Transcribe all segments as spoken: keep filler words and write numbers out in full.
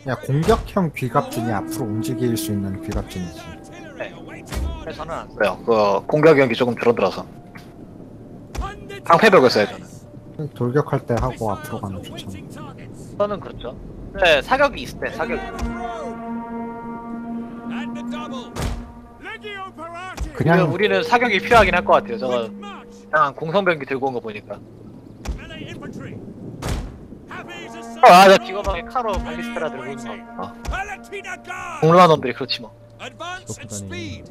야, 공격형 귀갑진이 앞으로 움직일 수 있는 귀갑진이지. 네. 그래서 저는 안 써요. 그 공격 연기 조금 줄어들어서 방패벽을 써요 저는. 돌격할 때 하고 앞으로 가면 좋잖아. 저는 그렇죠. 네, 사격이 있을 때 사격. 그냥 그냥 우리는 사격이 필요하긴 할 것 같아요. 저거 그냥 공성병기 들고 온 거 보니까. 아, 나 기거방에 카로 발리스타라 들고 있는 거. 어. 공루한 놈들이 그렇지 뭐. 기겁하다니.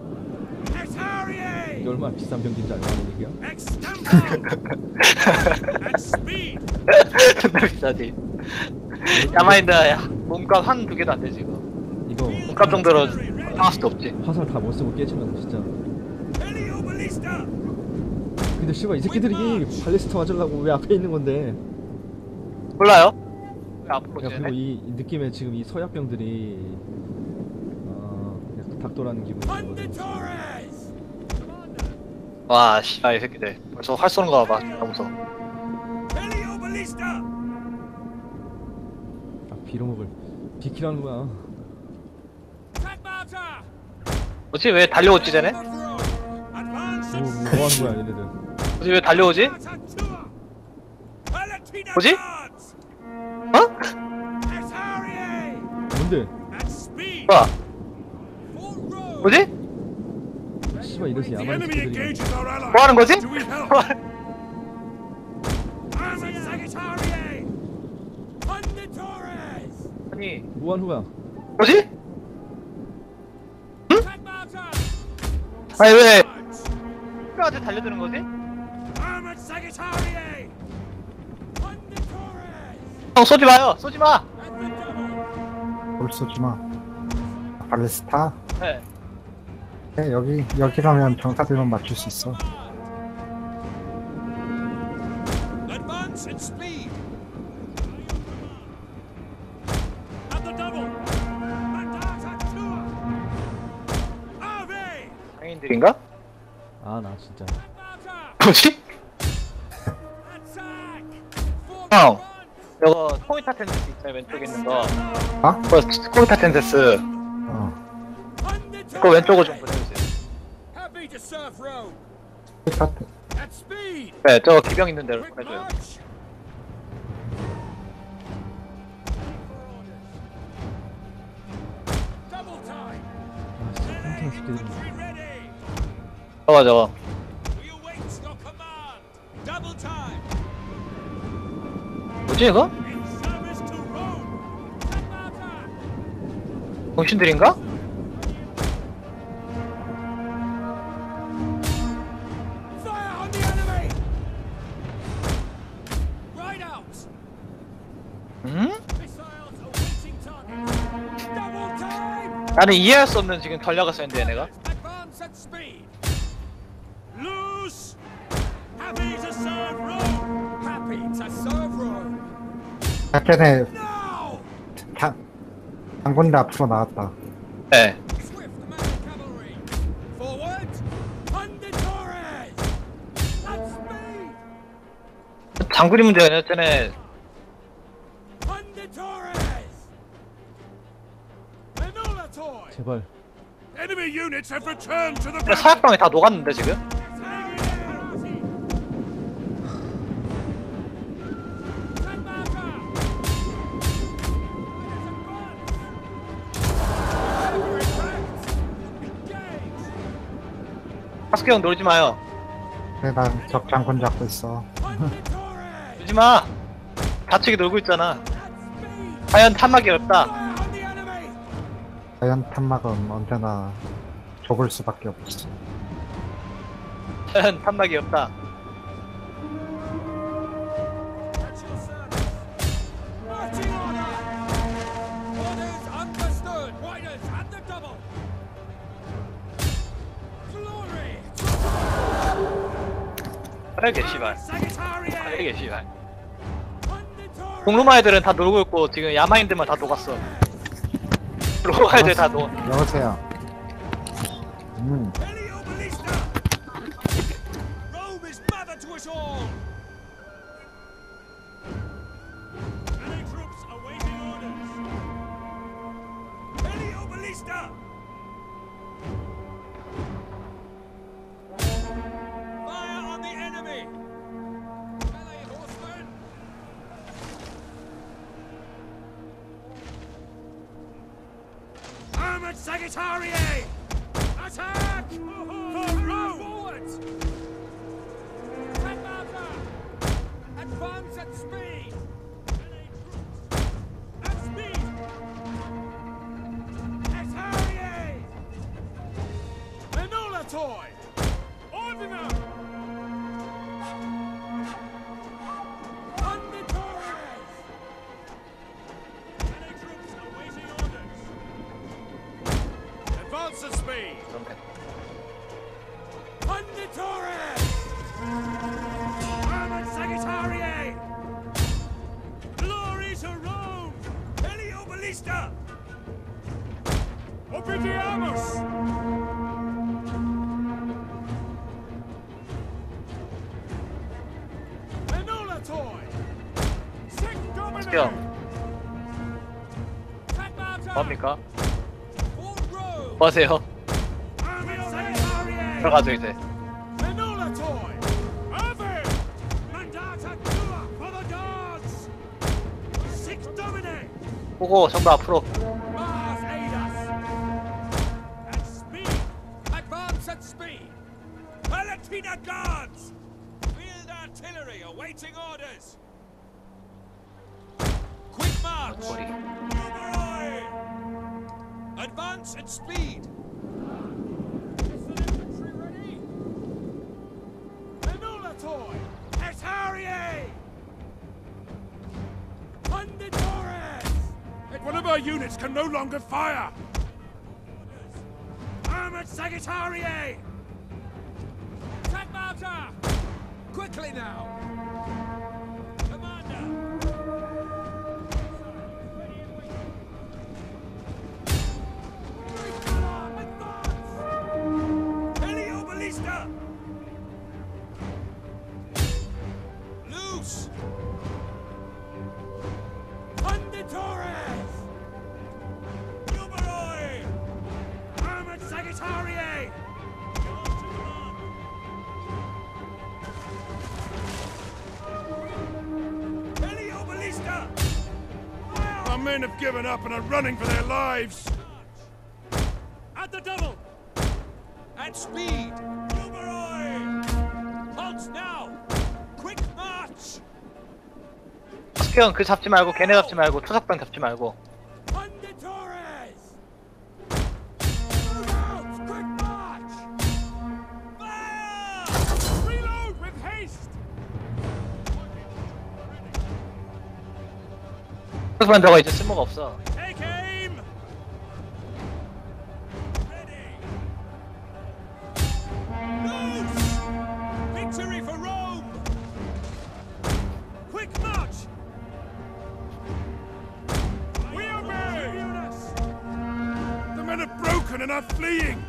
이게 얼마나 비싼 병기인지 알고 하는 얘기야? 존나 비싸지. 야마인드 야, 몸값 한 두 개도 안 되지 이거. 이거 몸값 정도로 상할 수도 없지. 화살 다 못 쓰고 깨지면 진짜. 근데 씨발 이 새끼들이 발리스타 맞으려고 왜 앞에 있는 건데? 몰라요? 왜 앞으로 야, 그리고 지네? 이, 이 느낌에 지금 이 서약병들이 어 약간 닭도라는 기분이 들거든. 와, 씨발 이 새끼들. 벌써 활 쏘는 거 봐봐. 너무 무서워. 아 비로목을 비키라는 거야. 뭐지? 왜 달려오지 쟤네? 뭐, 뭐, 뭐 하는 거야 얘네들? 뭐지? 왜 달려오지? 뭐지? 어? 뭔데? 뭐야? 뭐지? 씨발 이래서 야만 새끼들이. 뭐 하는 거지? 아니, 뭐 하는 거야? 뭐지? 응? 아니 왜 뼈한테 달려드는 거지? 형 쏘지 마요! 쏘지 마! 볼 쏘지 마. 발리스타? 네. 네, 여기 여기라면 병사들만 맞출 수 있어. 상인들인가? 아 나 진짜. 뭐지? 형, 저거 코이타 텐데스 있잖아요, 왼쪽에 있는 거. 아? 그거 코이타 텐데스. 어. 그거 왼쪽으로 좀 보내주세요. 스타트. 네, 저 기병 있는 대로 보내줘요. 아 진짜 깜짝 새끼들이. 저거 저거. 뭐지 이거? 정신들인가? 음? 나는 이해할 수 없는 지금 전략을 썼는데 얘네가. 작전에 다 단군대 앞으로 나왔다. 네. 장군이 문제가 쟤네. 제발. 근데 사약방에 다 녹았는데 지금? 하스케 형 놀지 마요. 그래, 난적 장군 잡고 있어. 놀지 마. 다치게 놀고 있잖아. 과연 탐막이 없다. 자연 탐막은 언제나 좁을 수밖에 없지. 과연 탐막이 없다. 빠르게 씨발. 빠르게 씨발. 공루마 애들은 다 놀고 있고 지금 야마인들만 다 녹았어. 로마 애들 다 녹. 여보세요. 음. Armored Sagittarius! Attack! Forwards! Advance at speed! At speed! Sagittarius! Enola toy! Ordiner! Conditores! Any troops awaiting orders! Advance at speed! Conditores! Armored Sagittarius! Glory to Rome! Helioballista! Obidiamus! Enola toy! Sic Domine! 형 Tagmata! 뭡니까? For Rome! 뭐 하세요? Armored Sagittarius! 들어가죠 이제. Enola toy! Ave! Mandata tua for the gods! Sic Domine! 보고 전부 앞으로. Mars aid us! At speed! Advance at speed! Palatina guards! Field artillery awaiting orders! Quick march! 머리. Numeroi! Advance at speed! Is the infantry ready? Enola toy! Etariae! Conditores! One of our units can no longer fire! Armored Sagittarius! Tagmata! Quickly now! Commander! Helioballista! Loose! Conditores! Numeroi! Armored Sagittarius! Helioballista! Our men have given up and are running for their lives! At the double! At speed! Numeroi! Halt now! Quick march! 형 그 잡지 말고 걔네 잡지 말고 투석병 잡지 말고. Conditores! Move out! Quick march! Fire! Reload with haste! 투석병 들어가 이제 쓸모가 없어. Take aim! Ready! Loose! Victory for Rome! Quick march! We obey! The men are broken and are fleeing!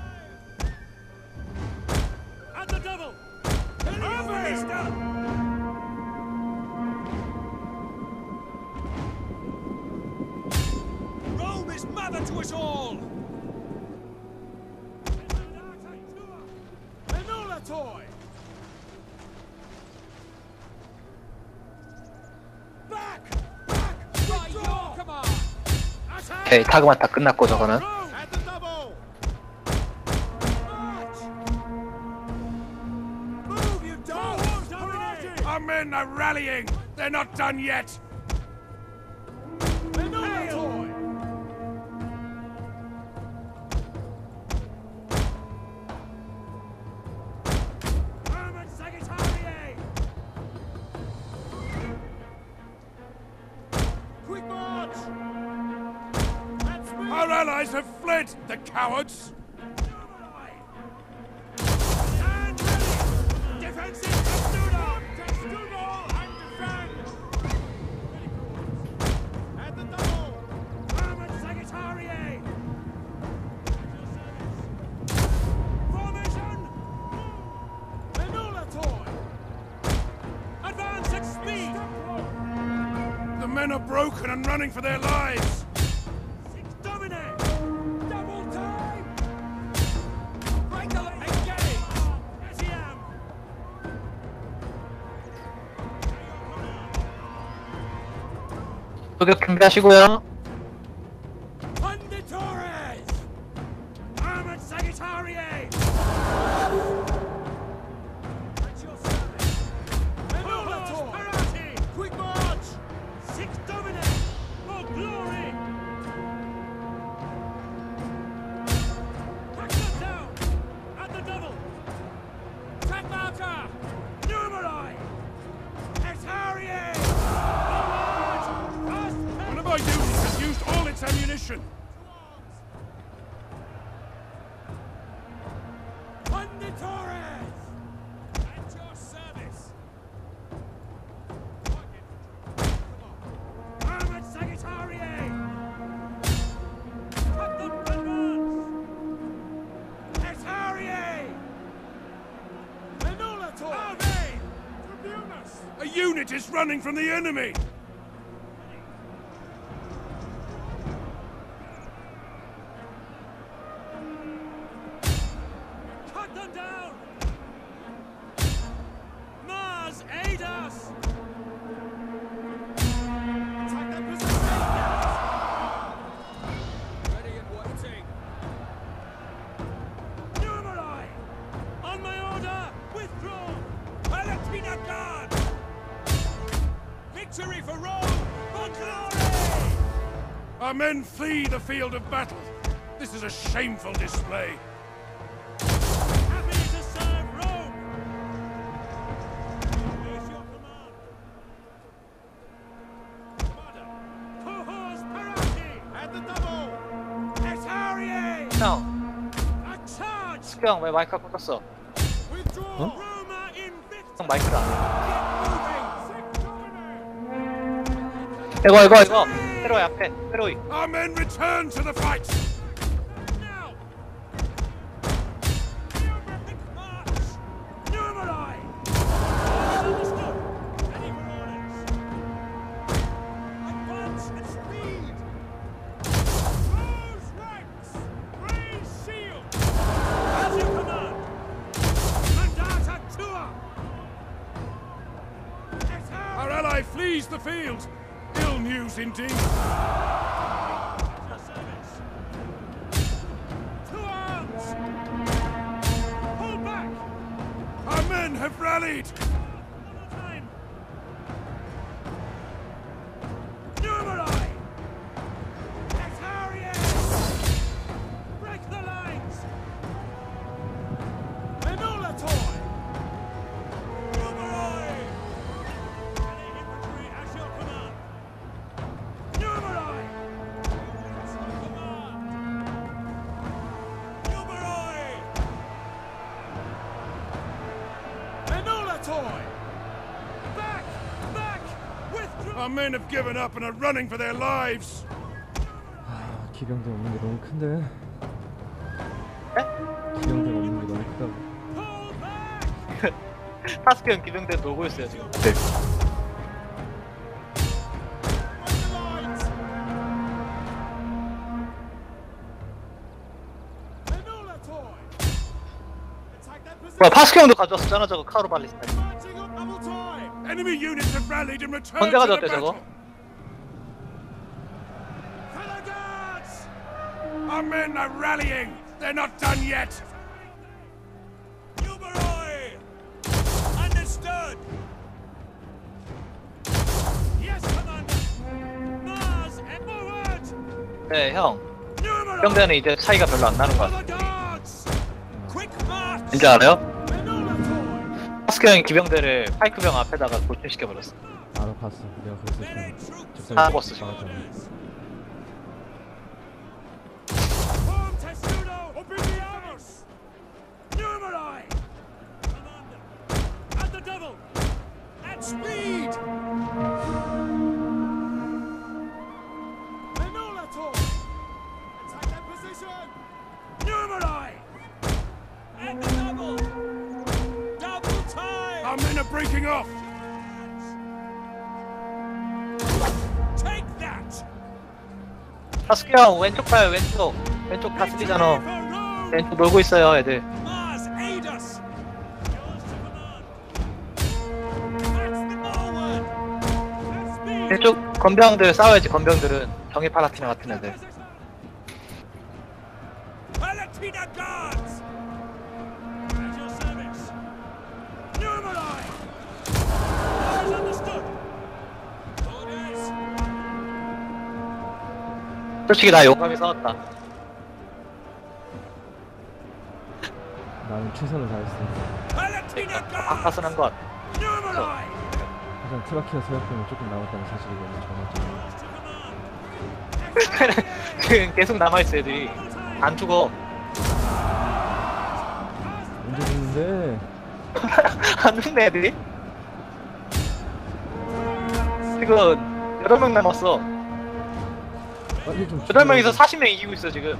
At the double! Helioballista! Rome is mother to us all! Enola toy! Back! Back! Withdraw! Come on! Attack! 오케이 타그만 다 끝났고 저거는. At the double! March! Move, you dogs! Our men are rallying! They're not done yet! Enola toy! Armored Sagittarius! Quick march! Our allies have fled, the cowards! Stand ready! Defensive Testudo! Testudo and defend! At the double! Armored Sagittarius! Formation! Enola toy! Advance at speed! The men are broken and running for their lives! Six Domine! Double time! Break up! Engage! Yes, I am! 소격 준비하시고요. Conditores! Got ammunition. Conditores! At your service. Armored Sagittarius! Cut them advance! Etariae! Anulator! Ave! Tribunus! A unit is running from the enemy! Cut them down! Mars, aid us! Attack that position! Ready and waiting. Numerai! On my order, withdraw! Palatina Guard! Victory for Rome! For glory! Our men flee the field of battle. This is a shameful display. Happy to serve Rome! Here's your command. Commander, cohors parati! At the double! Etariae! 형, A charge! 스형 왜 마이크 꺾었어? Withdraw! Huh? Roma in victory! 형 마이크를 안 Moving! 해. 이거 이거 이거 페로이 앞에 페로이. Our men return to the fight! Now! Geographic march! Numerai! Understood! Ready for orders! Advance at speed! Close ranks! Raise shield! As you command! Mandata tua! Our ally flees the field! Ill news indeed! Your service! To arms! Pull back! Our men have rallied! Another time! Numerai! Etariae! Break the lines! Anulator! Numerai! Any infantry as your command! Numerai! As your command! Numerai! Anulator! Back! Back! Withdraw! Our men have given up and are running for their lives! 아, 기병대 없는 게 너무 큰데. 에? 기병대가 없는 게 너무 크다고. Pull back! 파스크 형 기병대 놀고 있어요 지금. 네. On the lines! Anulator! Attack that 뭐야 position! 파스크 형도 가져왔었잖아 저거 카로 발리스타. Marching on double time! Enemy units have rallied and returned 언제 to the 가져왔대 battle! 저거? Fellow guards! Our men are rallying! They're not done yet! Numeroi! Understood! Yes, Commander! Mars and forward! 네 형. Numeroi! 기병대는 이제 차이가 별로 안 나는 것 For the 같아. guards! Quick march! 왠지 알아요? Anulator! 파스크 형이 기병대를 파이크병 앞에다가 돌진시켜버렸어. 알아 봤어. 내가 그래서 Melee 지금 troops! 집사님 아, 버스 지금. 나갔잖아. Form testudo! Obliviamus! Numerai! Commander! At the double! At speed! Anulator! Attack that position! Numerai! At the double! Double time! Our men are breaking off! Take that! 파스크 형 왼쪽 봐요 왼쪽. 왼쪽 다 쓰리잖아. For Rome! 왼쪽 놀고 있어요 애들. Mars, aid us! Yours to command! That's the forward! At speed! 왼쪽 건병들 싸워야지 건병들은. 정의 파라티나 같은 애들. Palatina Guards! At your service! Numerai! Orders understood! Orders! 솔직히 나 용감히 싸웠다. 나는 최선을 다했어. Palatina Guards! 박파선한 것 같아. Numerai! 하지만 트라키아 서약병이 조금 남았다는 사실이 너무 정확해. Yours to command! 지금 계속 남아있어 애들이. 안 죽어. 언제 죽는데? 안 죽네 애들이. 지금 여덟 명 남았어. 빨리 좀 여덟 명이서 죽여야지. 사십 명 이기고 있어 지금.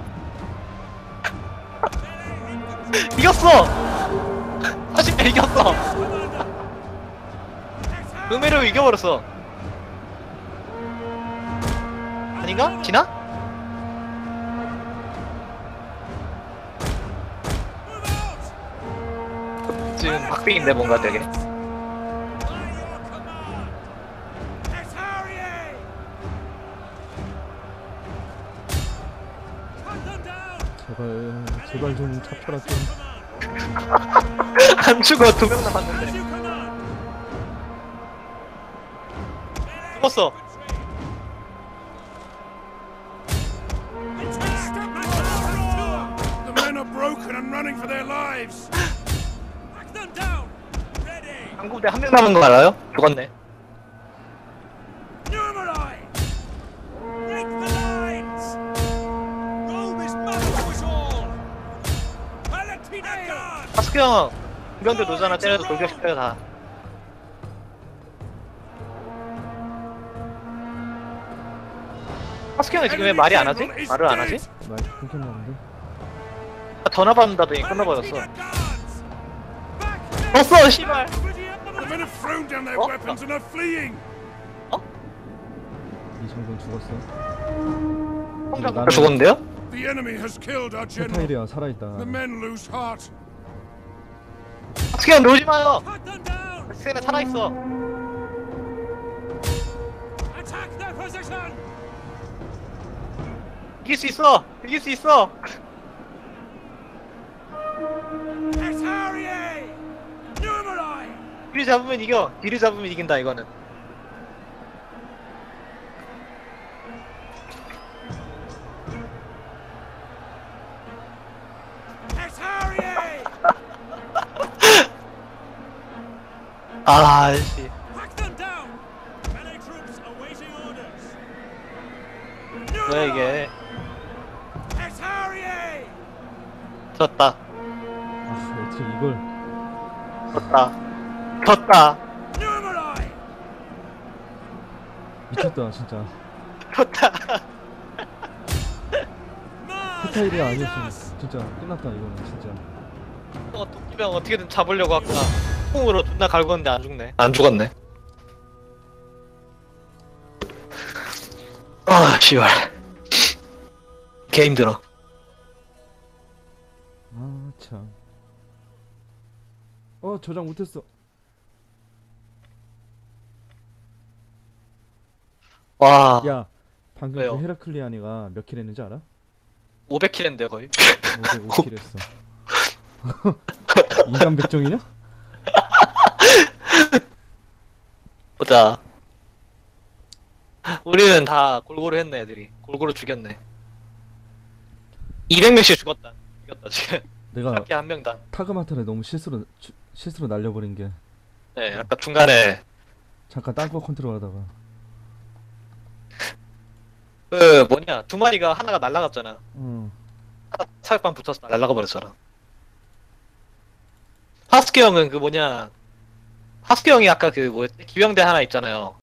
이겼어. 사십 명 이겼어. 음해로 이겨버렸어. 아닌가? 지나? 지금 박빙인데 뭔가 되게. 제발 제발 좀 잡혀라 좀. 안 죽어. 두 명 남았는데. 죽었어. The men are broken and running for their lives. Back them down. Ready. 한국대 한 명 남은 거 알아요? 죽었네. Numerai. Break the lines. Rome is mother to us all. Palatina guard. 하스크 형 공병대 노잖아. 때려도 돌격시켜요 다. 하스크 형이 지금 왜 말이 안 하지? 말을 안 하지? 많이 끊겼나본데? 아, 더 나봤는다더니 끝나버렸어. 졌어 씨발. The men have thrown down their Oh. weapons and are fleeing. 이 정도는 죽었어. 홍장 나는- 죽었는데요? The enemy has killed our general. 페타일이야 살아있다. The men lose heart. 하스크 형 놀지 마요. Cut them down. 하스크 형 살아있어. Attack their position. 이길 수 있어. 이길 수 있어. Etariae. Numerai. 뒤를 잡으면 이겨. 뒤를 잡으면 이긴다 이거는. Etariae. 아 씨. Hack them down. Melee troops awaiting orders. 뭐야 이게. Etariae. 졌다. 아 어떻게 이걸? 졌다. 졌다. Numerai. 미쳤다 진짜. 졌다. 페타일이 아니었으면 진짜 끝났다 이거는 진짜. 어, 도끼병 어떻게든 잡으려고 아까 총으로 존나 갈궜는데 안 죽네. 안 죽었네. 아, 씨발. 개 힘들어. 아 참. 어 저장 못했어. 와, 야 방금 왜요? 그 헤라클리아니가 몇 킬 했는지 알아? 오백 킬인데 거의. 오백 킬 했어. 인간 백종이냐? 보자. 우리는 다 골고루 했네, 애들이. 골고루 죽였네. 이백 명씩 죽었다. 죽였다, 지금. 내가 이렇게 한 명당. 타그마타를 너무 실수로 주- 실수로 날려버린 게 네, 아까 중간에 잠깐 딴거 컨트롤하다가 그 뭐냐 두 마리가 하나가 날아갔잖아. 응. 하나 사격반 붙어서 날아가 버렸잖아. 하스케 형은 그 뭐냐 하스케 형이 아까 그 뭐였지 기병대 하나 있잖아요.